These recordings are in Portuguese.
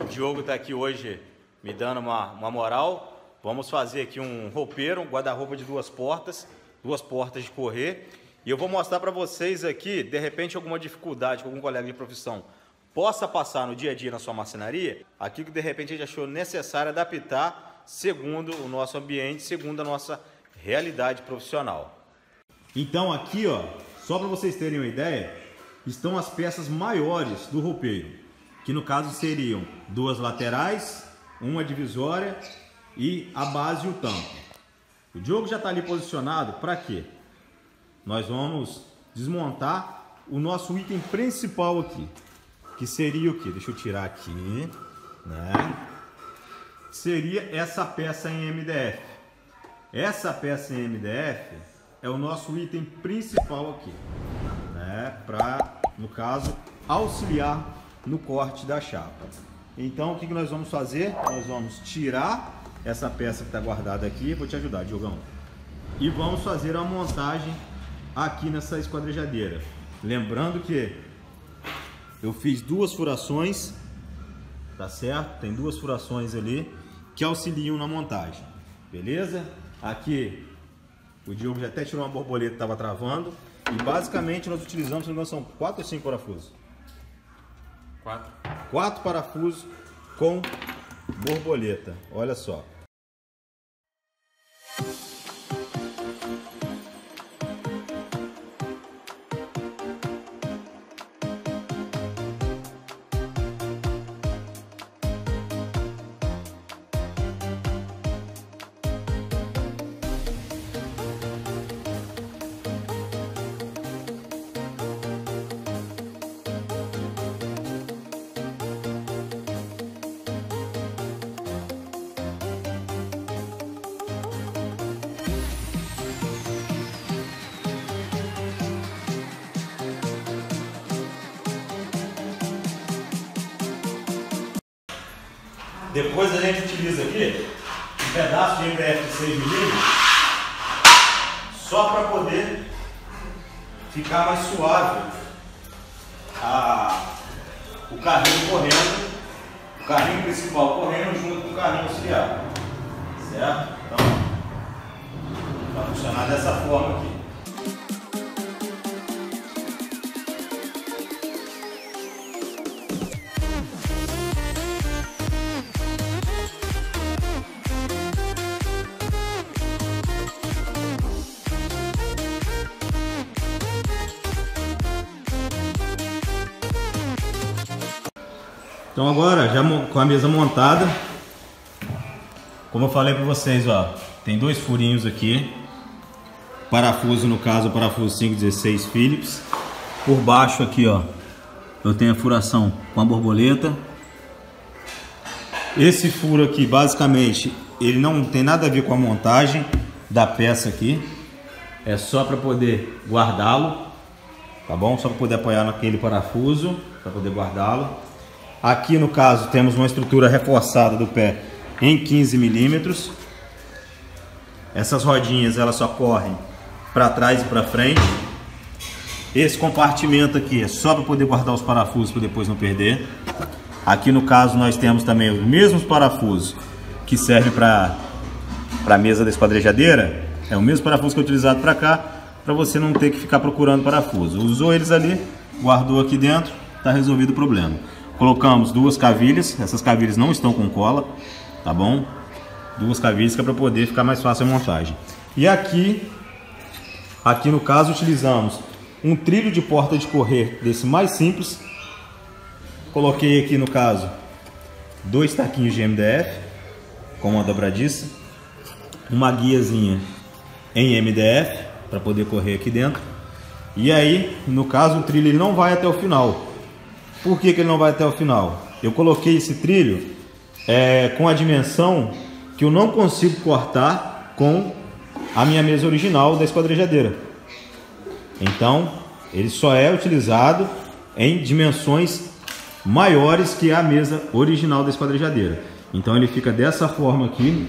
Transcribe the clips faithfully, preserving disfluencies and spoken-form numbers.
O Diogo está aqui hoje me dando uma, uma moral. Vamos fazer aqui um roupeiro, um guarda-roupa de duas portas, duas portas de correr. E eu vou mostrar para vocês aqui, de repente, alguma dificuldade que algum colega de profissão possa passar no dia a dia na sua marcenaria, aquilo que de repente a gente achou necessário adaptar segundo o nosso ambiente, segundo a nossa realidade profissional. Então aqui, ó, só para vocês terem uma ideia, estão as peças maiores do roupeiro, que no caso seriam duas laterais, uma divisória e a base e o tampo. O Diogo já está ali posicionado para quê? Nós vamos desmontar o nosso item principal aqui, que seria o que? Deixa eu tirar aqui, né? Seria essa peça em M D F. Essa peça em M D F é o nosso item principal aqui, né? Para, no caso, auxiliar no corte da chapa. Então, o que que nós vamos fazer? Nós vamos tirar essa peça que está guardada aqui. Vou te ajudar, Diogão. E vamos fazer a montagem aqui nessa esquadrejadeira. Lembrando que eu fiz duas furações, tá certo? Tem duas furações ali que auxiliam na montagem, beleza? Aqui o Diogo já até tirou uma borboleta que estava travando. E basicamente nós utilizamos, não são quatro ou cinco parafusos? Quatro. Quatro parafusos com borboleta, olha só. Depois a gente utiliza aqui um pedaço de M D F de seis milímetros só para poder ficar mais suave a, o carrinho correndo, o carrinho principal correndo junto com o carrinho auxiliar, certo? Então vai funcionar dessa forma aqui. Então agora, já com a mesa montada, como eu falei para vocês, ó, tem dois furinhos aqui, parafuso no caso, o parafuso cinco dezesseis Phillips. Por baixo aqui, ó, eu tenho a furação com a borboleta. Esse furo aqui, basicamente, ele não tem nada a ver com a montagem da peça aqui, é só para poder guardá-lo, tá bom? Só para poder apoiar naquele parafuso, para poder guardá-lo. Aqui no caso temos uma estrutura reforçada do pé em quinze milímetros. Essas rodinhas elas só correm para trás e para frente. Esse compartimento aqui é só para poder guardar os parafusos para depois não perder. Aqui no caso nós temos também os mesmos parafusos que servem para a mesa da esquadrejadeira. É o mesmo parafuso que é utilizado para cá, para você não ter que ficar procurando parafuso. Usou eles ali, guardou aqui dentro, está resolvido o problema. Colocamos duas cavilhas, essas cavilhas não estão com cola, tá bom? Duas cavilhas que é para poder ficar mais fácil a montagem. E aqui, aqui no caso utilizamos um trilho de porta de correr desse mais simples. Coloquei aqui no caso dois taquinhos de M D F com uma dobradiça, uma guiazinha em M D F para poder correr aqui dentro. E aí, no caso, o trilho ele não vai até o final. Por que que ele não vai até o final? Eu coloquei esse trilho é, com a dimensão que eu não consigo cortar com a minha mesa original da esquadrejadeira. Então, ele só é utilizado em dimensões maiores que a mesa original da esquadrejadeira. Então ele fica dessa forma aqui.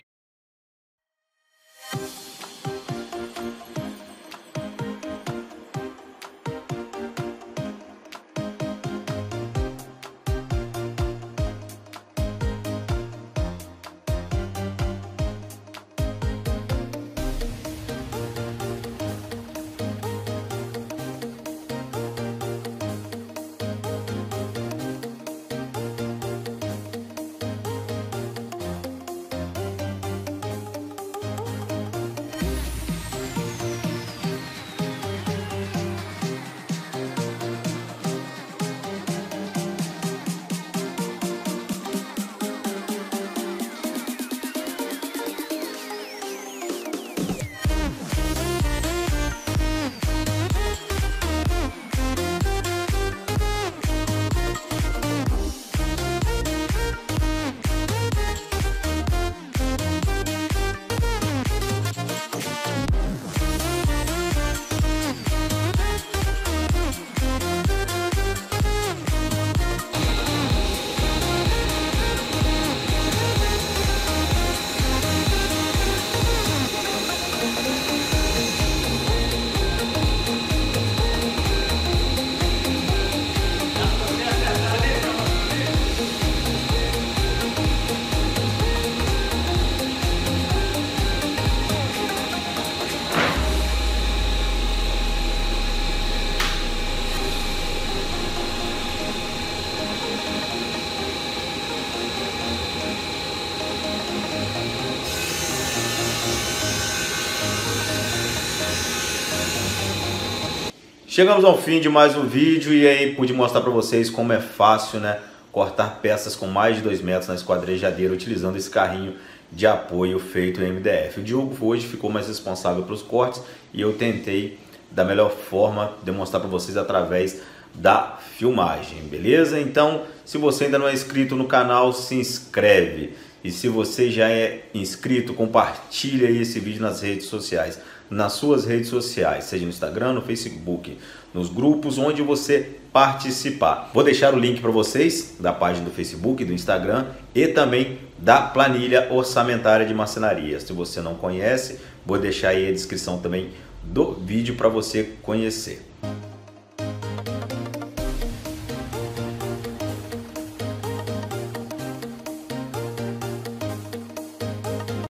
Chegamos ao fim de mais um vídeo e aí pude mostrar para vocês como é fácil, né, cortar peças com mais de dois metros na esquadrejadeira utilizando esse carrinho de apoio feito em M D F. O Diogo hoje ficou mais responsável pelos cortes e eu tentei da melhor forma demonstrar para vocês através da filmagem, beleza? Então, se você ainda não é inscrito no canal, se inscreve. E se você já é inscrito, compartilha aí esse vídeo nas redes sociais. Nas suas redes sociais, seja no Instagram, no Facebook, nos grupos onde você participar. Vou deixar o link para vocês da página do Facebook, do Instagram e também da planilha orçamentária de marcenaria. Se você não conhece, vou deixar aí a descrição também do vídeo para você conhecer.